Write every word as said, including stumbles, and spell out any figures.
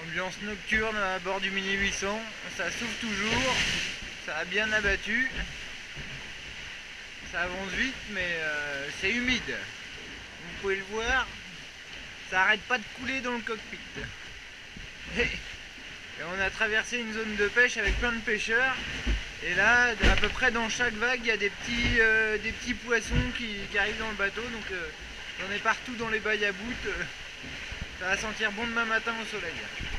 Ambiance nocturne à bord du Mini huit cents, ça souffle toujours, ça a bien abattu, ça avance vite mais euh, c'est humide, vous pouvez le voir, ça arrête pas de couler dans le cockpit. Et, et on a traversé une zone de pêche avec plein de pêcheurs, et là à peu près dans chaque vague il y a des petits, euh, des petits poissons qui, qui arrivent dans le bateau, donc euh, j'en ai partout dans les bailles à bout, euh, ça va sentir bon demain matin au soleil.